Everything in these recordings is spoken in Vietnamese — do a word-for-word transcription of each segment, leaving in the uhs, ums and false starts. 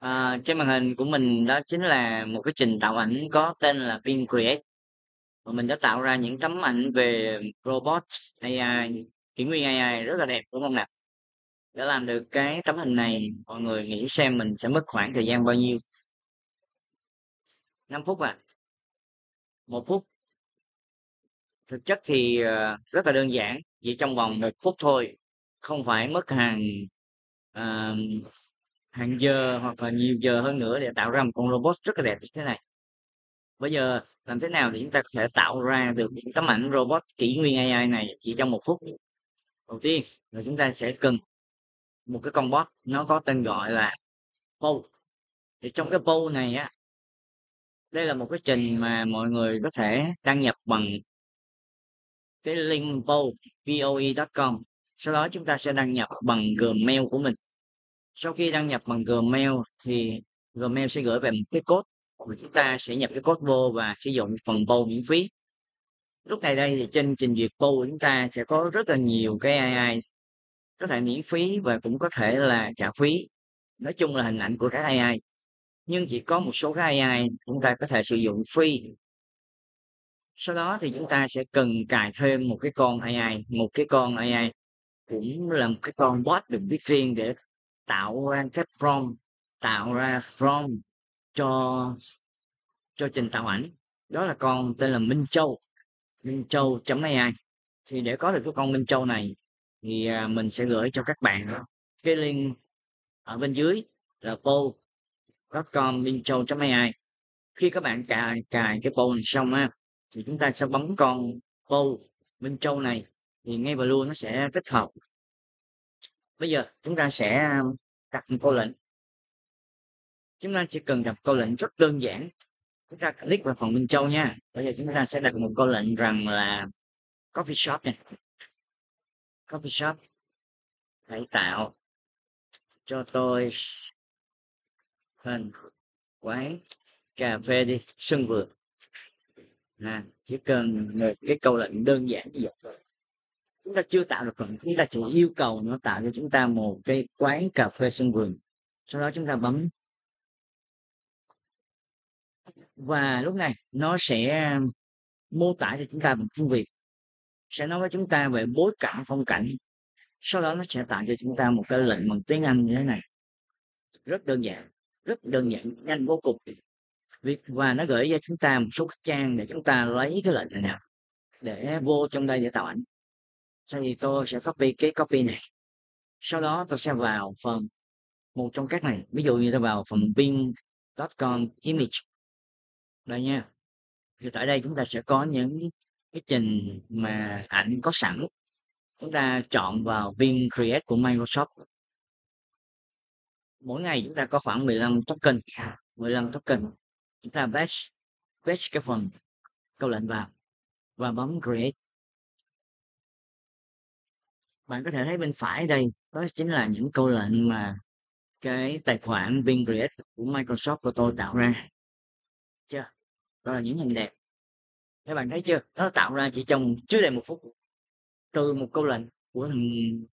À, trên màn hình của mình đó chính là một cái trình tạo ảnh có tên là Pin Create. Và mình đã tạo ra những tấm ảnh về robot a i, kỷ nguyên a i rất là đẹp đúng không nào? Để làm được cái tấm hình này, mọi người nghĩ xem mình sẽ mất khoảng thời gian bao nhiêu? năm phút à? Một phút. Thực chất thì ờ, rất là đơn giản, chỉ trong vòng một phút thôi, không phải mất hàng ờ, hàng giờ hoặc là nhiều giờ hơn nữa để tạo ra một con robot rất là đẹp như thế này. Bây giờ làm thế nào để chúng ta có thể tạo ra được những tấm ảnh robot kỷ nguyên a i này chỉ trong một phút? Đầu tiên là chúng ta sẽ cần một cái con bot, nó có tên gọi là Pose. Thì trong cái Pose này á, đây là một cái trình mà mọi người có thể đăng nhập bằng cái link pose voe chấm com. Sau đó chúng ta sẽ đăng nhập bằng Gmail của mình. Sau khi đăng nhập bằng Gmail thì Gmail sẽ gửi về một cái code, và chúng ta sẽ nhập cái code vô và sử dụng phần Pose miễn phí. Lúc này đây thì trên trình duyệt pool của chúng ta sẽ có rất là nhiều cái a i, có thể miễn phí và cũng có thể là trả phí. Nói chung là hình ảnh của các a i, nhưng chỉ có một số cái a i chúng ta có thể sử dụng free. Sau đó thì chúng ta sẽ cần cài thêm một cái con a i, một cái con a i cũng là một cái con bot được viết riêng để tạo ra cái prompt, tạo ra prompt cho cho trình tạo ảnh. Đó là con tên là Minh Châu, Minh Châu chấm a i. Thì để có được cái con Minh Châu này thì à, mình sẽ gửi cho các bạn cái link ở bên dưới là pose chấm com minh châu chấm a i. Khi các bạn cài cài cái pose này xong á, thì chúng ta sẽ bấm con pose Minh Châu này thì ngay và luôn nó sẽ tích hợp. Bây giờ chúng ta sẽ đặt một câu lệnh. Chúng ta chỉ cần đặt câu lệnh rất đơn giản. Chúng ta click vào phần Minh Châu nha. Bây giờ chúng ta sẽ đặt một câu lệnh rằng là coffee shop nha. Coffee shop, hãy tạo cho tôi hình quán cà phê đi, sân vườn. À, chỉ cần một cái câu lệnh đơn giản như vậy. Chúng ta chưa tạo được phần, chúng ta chỉ yêu cầu nó tạo cho chúng ta một cái quán cà phê sân vườn. Sau đó chúng ta bấm và lúc này nó sẽ mô tả cho chúng ta bằng tiếng Việt, sẽ nói với chúng ta về bối cảnh phong cảnh. Sau đó nó sẽ tạo cho chúng ta một cái lệnh bằng tiếng Anh như thế này, rất đơn giản, rất đơn giản, nhanh vô cùng. Và nó gửi cho chúng ta một số cái trang để chúng ta lấy cái lệnh này nào để vô trong đây để tạo ảnh. Sau thì tôi sẽ copy cái copy này, sau đó tôi sẽ vào phần một trong các này, ví dụ như tôi vào phần ping chấm com image đây nha. Thì tại đây chúng ta sẽ có những cái trình mà ảnh có sẵn, chúng ta chọn vào Ping Create của Microsoft. Mỗi ngày chúng ta có khoảng mười lăm token, mười lăm token. Chúng ta paste paste cái phần câu lệnh vào và bấm Create. Bạn có thể thấy bên phải đây, đó chính là những câu lệnh mà cái tài khoản Ping Create của Microsoft của tôi tạo ra. Chưa? Đó là những hình đẹp. Các bạn thấy chưa? Nó tạo ra chỉ trong chưa đầy một phút. Từ một câu lệnh của thằng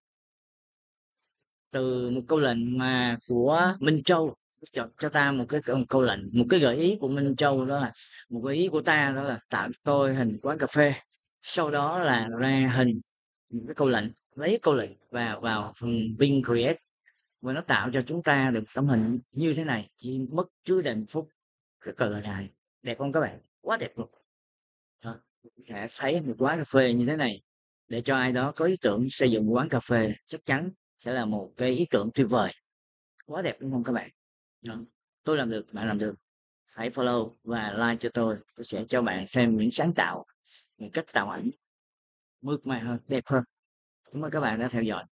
từ một câu lệnh mà của Minh Châu cho, cho ta một cái câu, câu lệnh, một cái gợi ý của Minh Châu, đó là một gợi ý của ta đó là tạo cho tôi hình quán cà phê. Sau đó là ra hình những cái câu lệnh, lấy câu lệnh và vào phần Ping Create và nó tạo cho chúng ta được tấm hình như thế này, chỉ mất chưa đầy một phút. Rất là dài, đẹp không các bạn? Quá đẹp luôn. Đó, sẽ thấy một quán cà phê như thế này, để cho ai đó có ý tưởng xây dựng quán cà phê chắc chắn sẽ là một cái ý tưởng tuyệt vời. Quá đẹp đúng không các bạn? Đó. Tôi làm được, bạn làm được. Hãy follow và like cho tôi. Tôi sẽ cho bạn xem những sáng tạo, những cách tạo ảnh mượt mà hơn, đẹp hơn. Cảm ơn các bạn đã theo dõi.